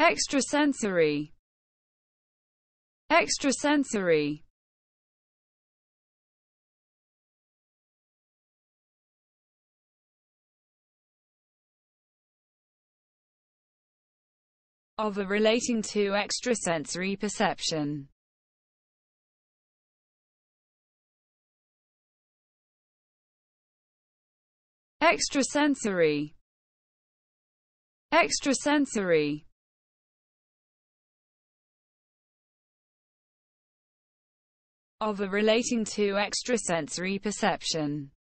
Extrasensory. Extrasensory. Of or relating to extrasensory perception. Extrasensory. Extrasensory. Of or relating to extrasensory perception.